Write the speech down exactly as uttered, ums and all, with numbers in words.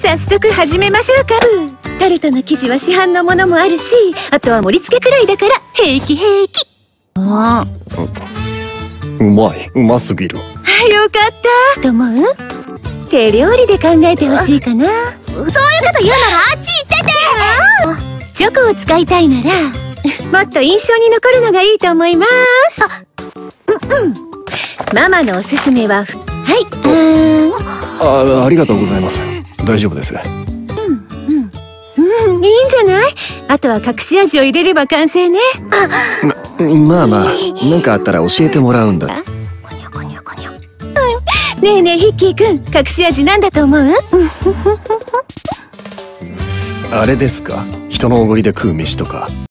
早速始めましょうか。タルトの生地は市販のものもあるし、あとは盛り付けくらいだから平気平気。ああ、 うまい、うますぎる。 よかったと思う。手料理で考えてほしいかな。 そういうこと言うならあっち行ってて。 チョコを使いたいならもっと印象に残るのがいいと思います。うんうん。ママのおすすめは、はい、 あ、ありがとうございます。大丈夫です。 うんうんうん、いいんじゃない。あとは隠し味を入れれば完成ね。 ま、まあまあ、何かあったら教えてもらうんだ。ねえねえヒッキーくん、隠し味なんだと思う？ あれですか？人のおごりで食う飯とか。